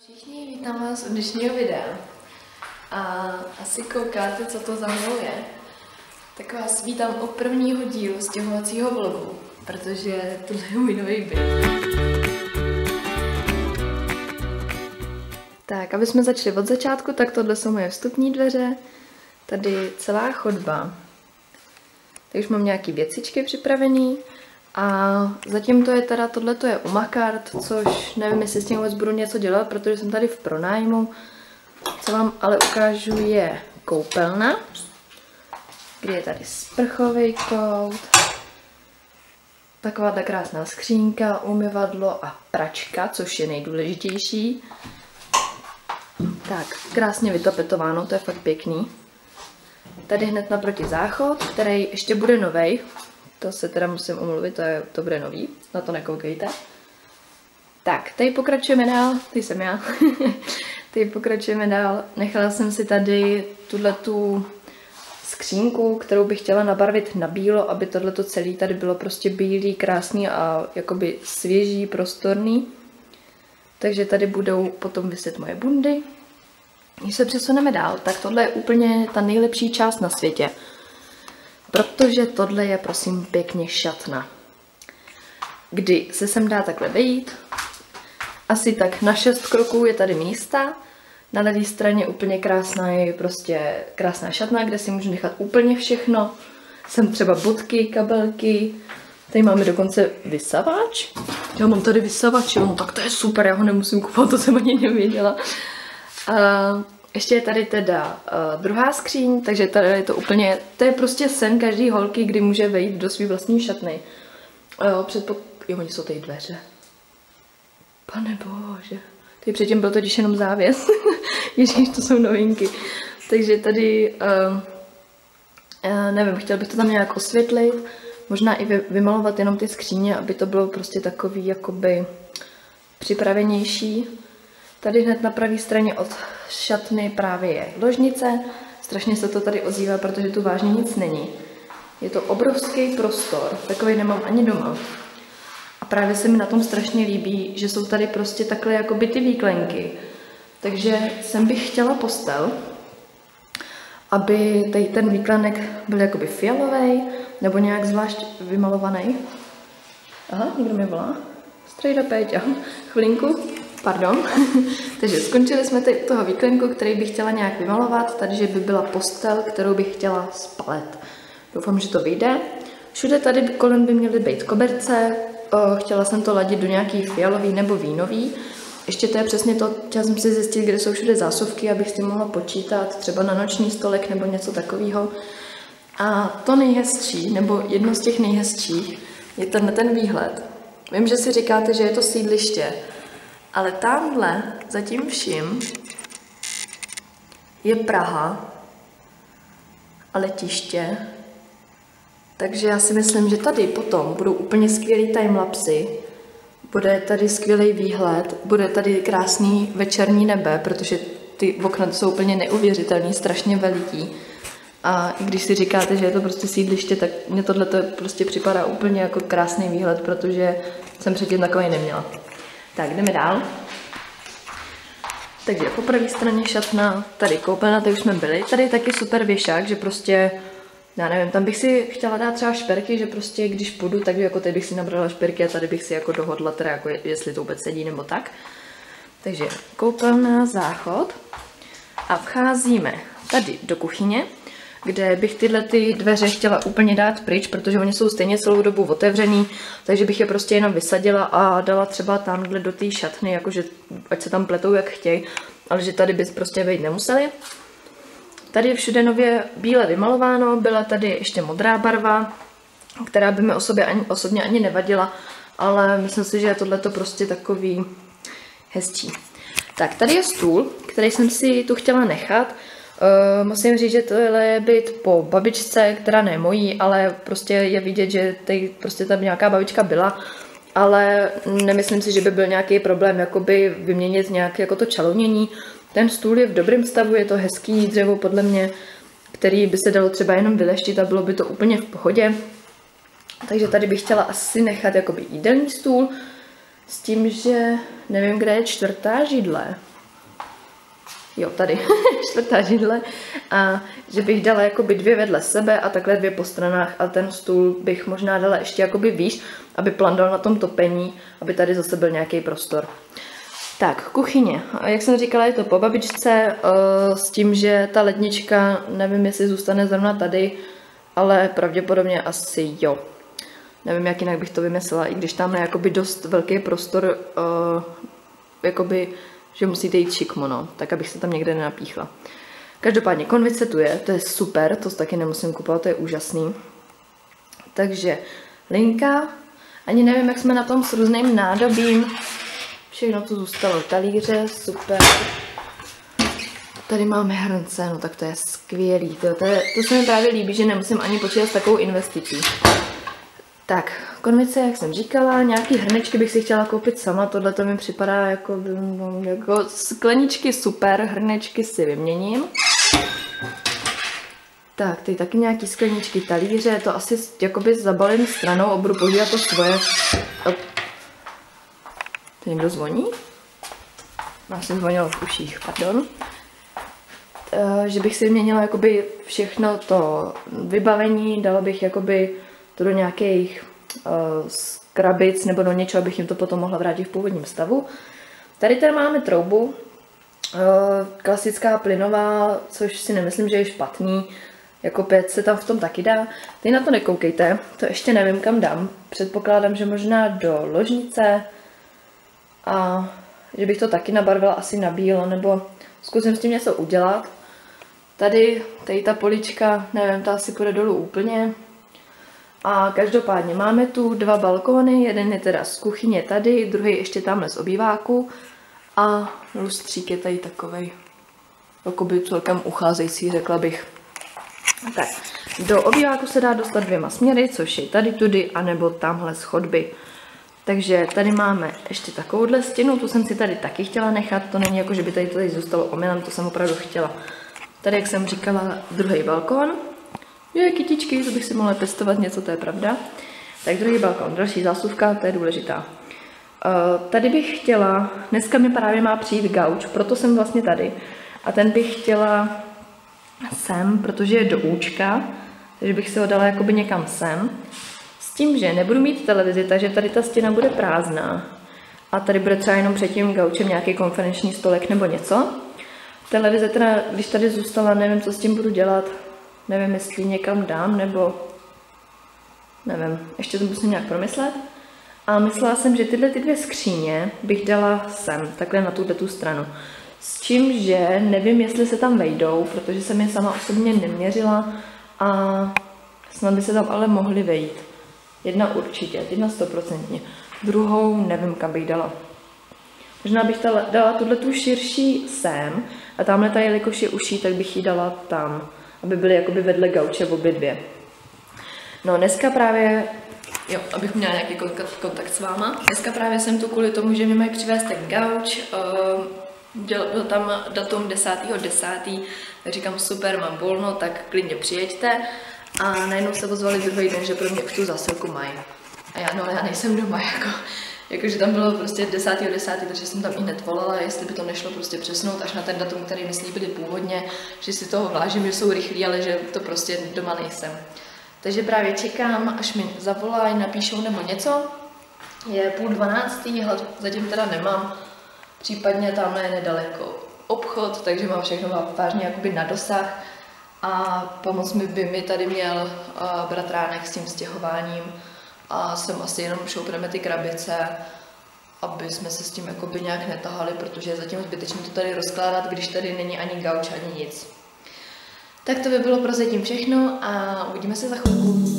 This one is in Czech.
Všichni, vítám vás u dnešního videa. A asi koukáte, co to za mnou je. Tak vás vítám u prvního dílu stěhovacího vlogu, protože tohle je můj nový byt. Tak, aby jsme začali od začátku, tak tohle jsou moje vstupní dveře. Tady celá chodba. Tady už mám nějaký věcičky připravený. A zatím to je teda, tohleto je u Makart, což nevím, jestli s tím vůbec budu něco dělat, protože jsem tady v pronájmu. Co vám ale ukážu je koupelna, kde je tady sprchový kout, taková ta krásná skřínka, umyvadlo a pračka, což je nejdůležitější. Tak, krásně vytapetováno, to je fakt pěkný. Tady hned naproti záchod, který ještě bude novej. To se teda musím omluvit, to bude nový, na to nekoukejte. Tak, tady pokračujeme dál, tady jsem já. Tady pokračujeme dál. Nechala jsem si tady tuhletu skřínku, kterou bych chtěla nabarvit na bílo, aby tohleto celé tady bylo prostě bílý, krásný a jakoby svěží, prostorný. Takže tady budou potom viset moje bundy. Když se přesuneme dál, tak tohle je úplně ta nejlepší část na světě. Protože tohle je, prosím, pěkně šatna. Kdy se sem dá takhle vejít. Asi tak na 6 kroků je tady místa. Na levé straně úplně krásná je prostě krásná šatna, kde si můžu nechat úplně všechno. Sem třeba bodky, kabelky. Tady máme dokonce vysavač. Já mám tady vysavač, no tak to je super, já ho nemusím kupovat, to jsem ani nevěděla. Ještě je tady teda druhá skříň, takže tady je to úplně, to je prostě sen každý holky, kdy může vejít do svý vlastní šatny. Jo, oni jsou tady dveře. Pane bože. Tady předtím byl totiž jenom závěs. Ježíš, to jsou novinky. Takže tady, nevím, chtěla bych to tam nějak osvětlit, možná i vymalovat jenom ty skříně, aby to bylo prostě takový jakoby připravenější. Tady hned na pravé straně od šatny právě je ložnice. Strašně se to tady ozývá, protože tu vážně nic není. Je to obrovský prostor, takový nemám ani doma. A právě se mi na tom strašně líbí, že jsou tady prostě takhle jakoby ty výklenky. Takže sem bych chtěla postel, aby tady ten výklenek byl jakoby fialový, nebo nějak zvlášť vymalovaný. Aha, někdo mi volá. Strejda Péťa. Chvilinku. Pardon. Takže skončili jsme teď toho výklenku, který bych chtěla nějak vymalovat. Tady, že by byla postel, kterou bych chtěla spalet. Doufám, že to vyjde. Všude tady kolem by měly být koberce. Chtěla jsem to ladit do nějaký fialový nebo vínový. Ještě to je přesně to, chtěla jsem si zjistit, kde jsou všude zásuvky, abych si mohla počítat třeba na noční stolek nebo něco takového. A to nejhezčí, nebo jedno z těch nejhezčích, je ten výhled. Vím, že si říkáte, že je to sídliště, ale tamhle za tím vším je Praha a letiště. Takže já si myslím, že tady potom budou úplně skvělý timelapsy, bude tady skvělý výhled, bude tady krásný večerní nebe, protože ty okna jsou úplně neuvěřitelný, strašně veliký. A i když si říkáte, že je to prostě sídliště, tak mně tohle prostě připadá úplně jako krásný výhled, protože jsem předtím takový neměla. Tak, jdeme dál. Takže po pravé straně šatna, tady koupelna, tady už jsme byli. Tady je taky super věšák, že prostě, já nevím, tam bych si chtěla dát třeba šperky, že prostě když půjdu, tak jako tady bych si nabrala šperky a tady bych si jako dohodla, teda jako jestli to vůbec sedí nebo tak. Takže koupelna, záchod a vcházíme tady do kuchyně, kde bych tyhle ty dveře chtěla úplně dát pryč, protože oni jsou stejně celou dobu otevřený, takže bych je prostě jenom vysadila a dala třeba tamhle do té šatny, jakože ať se tam pletou jak chtějí, ale že tady by prostě vejít nemuseli. Tady je všude nově bíle vymalováno, byla tady ještě modrá barva, která by mi osobně ani nevadila, ale myslím si, že je tohleto prostě takový hezčí. Tak, tady je stůl, který jsem si tu chtěla nechat. Musím říct, že tohle je byt po babičce, která ne mojí, ale prostě je vidět, že tady prostě tam nějaká babička byla, ale nemyslím si, že by byl nějaký problém jakoby vyměnit nějaké jako to čalounění. Ten stůl je v dobrém stavu, je to hezký dřevo podle mě, který by se dalo třeba jenom vyleštit a bylo by to úplně v pohodě. Takže tady bych chtěla asi nechat jakoby jídelní stůl s tím, že nevím, kde je čtvrtá židle. jo, tady, 4. židle, a že bych dala jakoby 2 vedle sebe a takhle 2 po stranách a ten stůl bych možná dala ještě jakoby výš, aby plandal na tom topení, aby tady zase byl nějaký prostor. Tak, kuchyně. Jak jsem říkala, je to po babičce s tím, že ta lednička, nevím, jestli zůstane zrovna tady, ale pravděpodobně asi jo. Nevím, jak jinak bych to vymyslela, i když tam je jakoby dost velký prostor, jakoby, že musíte jít šikmo, no, tak abych se tam někde nenapíchla. Každopádně konvice tu je, to je super, to taky nemusím kupovat, to je úžasný. Takže linka, ani nevím, jak jsme na tom s různým nádobím. Všechno tu zůstalo, talíře, super. Tady máme hrnce, no tak to je skvělý. To se mi právě líbí, že nemusím ani počítat s takovou investicí. Tak, konvice, jak jsem říkala, nějaký hrnečky bych si chtěla koupit sama, tohle to mi připadá jako skleničky super, hrnečky si vyměním. Tak, tady taky nějaký skleničky, talíře, to asi jakoby zabalím stranou a budu používat to svoje. To někdo zvoní? Má se zvonilo v uších, pardon. Že bych si vyměnila jakoby všechno to vybavení, dala bych jakoby to do nějakých krabic nebo do něčeho, abych jim to potom mohla vrátit v původním stavu. Tady máme troubu, klasická plynová, což si nemyslím, že je špatný. Jako pec se tam v tom taky dá. Teď na to nekoukejte, to ještě nevím, kam dám. Předpokládám, že možná do ložnice a že bych to taky nabarvila asi na bílo, nebo zkusím s tím něco udělat. Tady ta polička, nevím, ta asi půjde dolů úplně. A každopádně máme tu 2 balkóny, jeden je teda z kuchyně tady, druhý ještě tamhle z obýváku a lustřík je tady takovej, jakoby celkem ucházející, řekla bych. Tak, do obýváku se dá dostat 2 směry, což je tady tudy, anebo tamhle z chodby. Takže tady máme ještě takovouhle stěnu, tu jsem si tady taky chtěla nechat, to není jako, že by tady zůstalo omylem, to jsem opravdu chtěla. Tady, jak jsem říkala, druhý balkón. Je, kytičky, to bych si mohla testovat něco, to je pravda. Tak druhý balkón, další zásuvka, to je důležitá. Tady bych chtěla, dneska mi právě má přijít gauč, proto jsem vlastně tady. A ten bych chtěla sem, protože je do účka, takže bych si ho dala jakoby někam sem. S tím, že nebudu mít televizi, takže tady ta stěna bude prázdná. A tady bude třeba jenom před tím gaučem nějaký konferenční stolek nebo něco. Televize teda, když tady zůstala, nevím, co s tím budu dělat. Nevím, jestli někam dám, nebo nevím, ještě to musím nějak promyslet. A myslela jsem, že tyhle 2 skříně bych dala sem, takhle na tu stranu. S tím, že nevím, jestli se tam vejdou, protože jsem je sama osobně neměřila a snad by se tam ale mohly vejít. Jedna určitě, jedna 100%. Druhou nevím, kam bych dala. Možná bych dala tu širší sem a tamhle ta, jelikož je uší, tak bych ji dala tam, aby byly jakoby vedle gauče obě 2. No dneska právě, jo, abych měla nějaký kontakt s váma, dneska právě jsem tu kvůli tomu, že mi mají přivést ten gauč, byl tam datum 10.10., tak říkám super, mám volno, tak klidně přijeďte a najednou se ozvali druhý den, že pro mě už tu zásilku mají. A já nejsem doma, jakože tam bylo prostě 10.10., takže jsem tam i hned volala, jestli by to nešlo prostě přesnout až na ten datum, který mi slíbili původně, že si toho vážím, že jsou rychlí, ale že to prostě doma nejsem. Takže právě čekám, až mi zavolají, napíšou nebo něco. Je 11:30, zatím teda nemám, případně tamhle je nedaleko obchod, takže mám všechno vážně jakoby na dosah. A pomoct by mi tady měl bratránek s tím stěhováním. A sem asi jenom šoupneme ty krabice, aby jsme se s tím jakoby nějak netahali, protože je zatím zbytečné to tady rozkládat, když tady není ani gauč, ani nic. Tak to by bylo prozatím všechno a uvidíme se za chvilku.